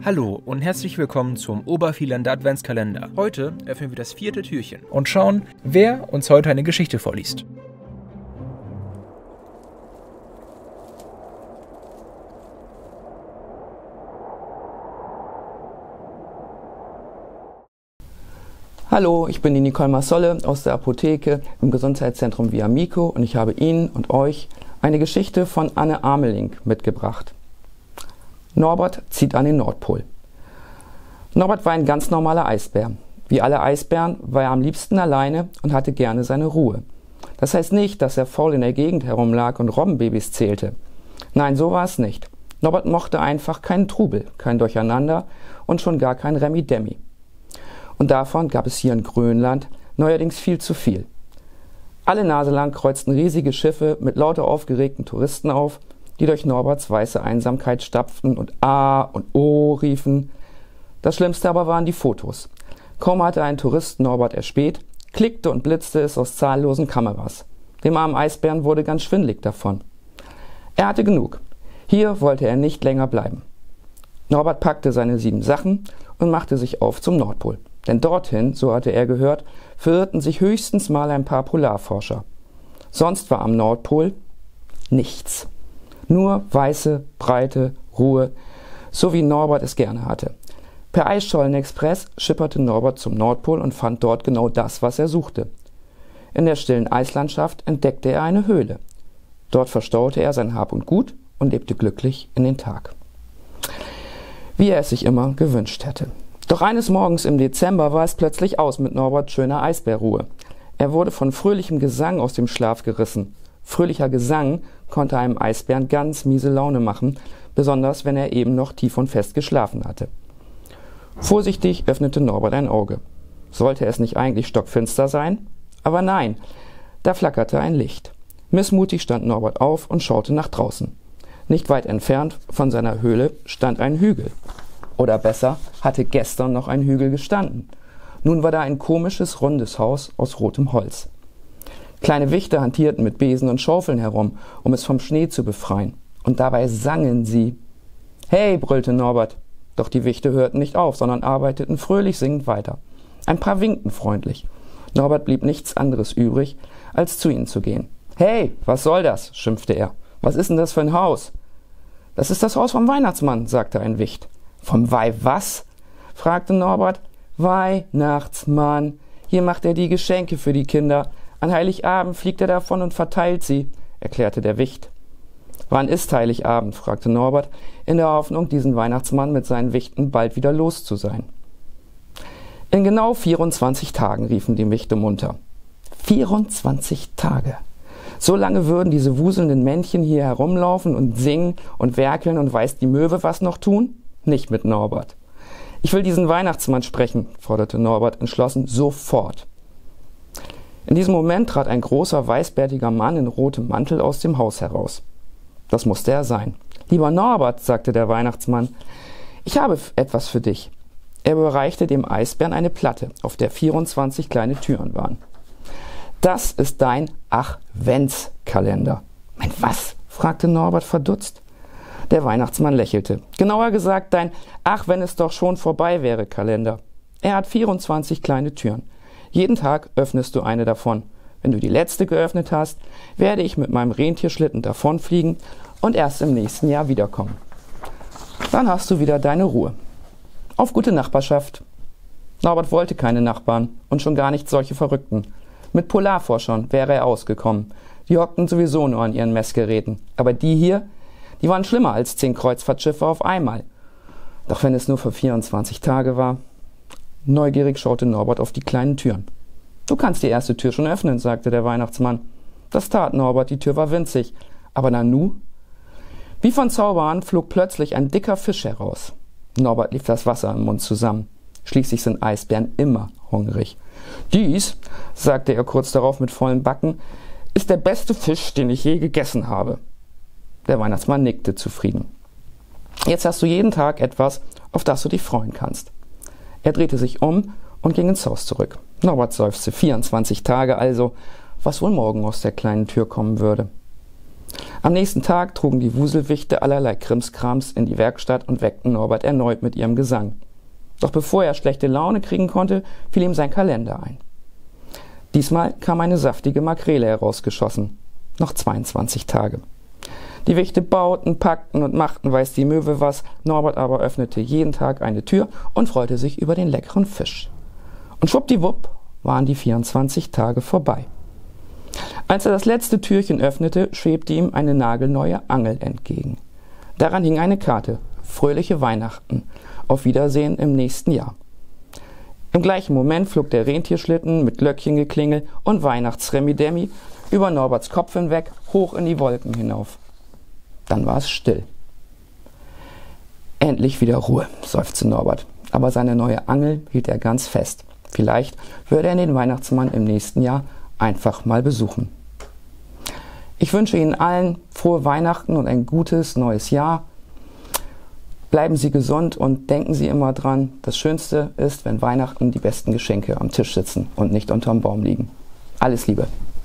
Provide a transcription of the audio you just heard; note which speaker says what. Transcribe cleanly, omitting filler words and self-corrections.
Speaker 1: Hallo und herzlich willkommen zum Oberviehlander Adventskalender. Heute öffnen wir das 4. Türchen und schauen, wer uns heute eine Geschichte vorliest.
Speaker 2: Hallo, ich bin die Nicole Marsolle aus der Apotheke im Gesundheitszentrum Viamico und ich habe Ihnen und euch eine Geschichte von Anne Ameling mitgebracht. Norbert zieht an den Nordpol. Norbert war ein ganz normaler Eisbär. Wie alle Eisbären war er am liebsten alleine und hatte gerne seine Ruhe. Das heißt nicht, dass er faul in der Gegend herumlag und Robbenbabys zählte. Nein, so war es nicht. Norbert mochte einfach keinen Trubel, kein Durcheinander und schon gar kein Remi-Demi. Und davon gab es hier in Grönland neuerdings viel zu viel. Alle Nase lang kreuzten riesige Schiffe mit lauter aufgeregten Touristen auf, die durch Norberts weiße Einsamkeit stapften und A und O riefen. Das Schlimmste aber waren die Fotos. Kaum hatte ein Tourist Norbert erspäht, klickte und blitzte es aus zahllosen Kameras. Dem armen Eisbären wurde ganz schwindelig davon. Er hatte genug. Hier wollte er nicht länger bleiben. Norbert packte seine 7 Sachen und machte sich auf zum Nordpol. Denn dorthin, so hatte er gehört, verirrten sich höchstens mal ein paar Polarforscher. Sonst war am Nordpol nichts. Nur weiße, breite Ruhe, so wie Norbert es gerne hatte. Per Eisschollenexpress schipperte Norbert zum Nordpol und fand dort genau das, was er suchte. In der stillen Eislandschaft entdeckte er eine Höhle. Dort verstaute er sein Hab und Gut und lebte glücklich in den Tag. Wie er es sich immer gewünscht hätte. Doch eines Morgens im Dezember war es plötzlich aus mit Norberts schöner Eisbärruhe. Er wurde von fröhlichem Gesang aus dem Schlaf gerissen. Fröhlicher Gesang konnte einem Eisbären ganz miese Laune machen, besonders wenn er eben noch tief und fest geschlafen hatte. Vorsichtig öffnete Norbert ein Auge. Sollte es nicht eigentlich stockfinster sein? Aber nein, da flackerte ein Licht. Missmutig stand Norbert auf und schaute nach draußen. Nicht weit entfernt von seiner Höhle stand ein Hügel. Oder besser, hatte gestern noch ein Hügel gestanden. Nun war da ein komisches, rundes Haus aus rotem Holz. Kleine Wichte hantierten mit Besen und Schaufeln herum, um es vom Schnee zu befreien. Und dabei sangen sie. »Hey«, brüllte Norbert. Doch die Wichte hörten nicht auf, sondern arbeiteten fröhlich singend weiter. Ein paar winkten freundlich. Norbert blieb nichts anderes übrig, als zu ihnen zu gehen. »Hey, was soll das?«, schimpfte er. »Was ist denn das für ein Haus?« »Das ist das Haus vom Weihnachtsmann«, sagte ein Wicht. »Vom was?«, fragte Norbert. »Weihnachtsmann. Hier macht er die Geschenke für die Kinder. An Heiligabend fliegt er davon und verteilt sie«, erklärte der Wicht. »Wann ist Heiligabend?«, fragte Norbert, in der Hoffnung, diesen Weihnachtsmann mit seinen Wichten bald wieder los zu sein. »In genau 24 Tagen«, riefen die Wichte munter. 24 Tage. So lange würden diese wuselnden Männchen hier herumlaufen und singen und werkeln und weiß die Möwe was noch tun? Nicht mit Norbert. »Ich will diesen Weihnachtsmann sprechen«, forderte Norbert entschlossen, »sofort.« In diesem Moment trat ein großer, weißbärtiger Mann in rotem Mantel aus dem Haus heraus. Das musste er sein. »Lieber Norbert«, sagte der Weihnachtsmann, »ich habe etwas für dich.« Er überreichte dem Eisbären eine Platte, auf der 24 kleine Türen waren. »Das ist dein Ach-Wenns-Kalender.« »Mein was?«, fragte Norbert verdutzt. Der Weihnachtsmann lächelte. »Genauer gesagt, dein Ach, wenn es doch schon vorbei wäre Kalender. Er hat 24 kleine Türen. Jeden Tag öffnest du eine davon. Wenn du die letzte geöffnet hast, werde ich mit meinem Rentierschlitten davonfliegen und erst im nächsten Jahr wiederkommen. Dann hast du wieder deine Ruhe. Auf gute Nachbarschaft.« Norbert wollte keine Nachbarn und schon gar nicht solche Verrückten. Mit Polarforschern wäre er ausgekommen. Die hockten sowieso nur an ihren Messgeräten. Aber die hier, die waren schlimmer als 10 Kreuzfahrtschiffe auf einmal. Doch wenn es nur für 24 Tage war. Neugierig schaute Norbert auf die kleinen Türen. »Du kannst die erste Tür schon öffnen«, sagte der Weihnachtsmann. Das tat Norbert, die Tür war winzig. Aber Nanu? Wie von Zaubern flog plötzlich ein dicker Fisch heraus. Norbert lief das Wasser im Mund zusammen. Schließlich sind Eisbären immer hungrig. »Dies«, sagte er kurz darauf mit vollen Backen, »ist der beste Fisch, den ich je gegessen habe.« Der Weihnachtsmann nickte zufrieden. »Jetzt hast du jeden Tag etwas, auf das du dich freuen kannst.« Er drehte sich um und ging ins Haus zurück. Norbert seufzte. 24 Tage also, was wohl morgen aus der kleinen Tür kommen würde. Am nächsten Tag trugen die Wuselwichte allerlei Krimskrams in die Werkstatt und weckten Norbert erneut mit ihrem Gesang. Doch bevor er schlechte Laune kriegen konnte, fiel ihm sein Kalender ein. Diesmal kam eine saftige Makrele herausgeschossen. Noch 22 Tage. Die Wichte bauten, packten und machten weiß die Möwe was, Norbert aber öffnete jeden Tag eine Tür und freute sich über den leckeren Fisch. Und schwuppdiwupp waren die 24 Tage vorbei. Als er das letzte Türchen öffnete, schwebte ihm eine nagelneue Angel entgegen. Daran hing eine Karte: Fröhliche Weihnachten, auf Wiedersehen im nächsten Jahr. Im gleichen Moment flog der Rentierschlitten mit Glöckchengeklingel und Weihnachtsremi-Demi über Norberts Kopf hinweg, hoch in die Wolken hinauf. Dann war es still. Endlich wieder Ruhe, seufzte Norbert. Aber seine neue Angel hielt er ganz fest. Vielleicht würde er den Weihnachtsmann im nächsten Jahr einfach mal besuchen. Ich wünsche Ihnen allen frohe Weihnachten und ein gutes neues Jahr. Bleiben Sie gesund und denken Sie immer dran, das Schönste ist, wenn Weihnachten die besten Geschenke am Tisch sitzen und nicht unterm Baum liegen. Alles Liebe.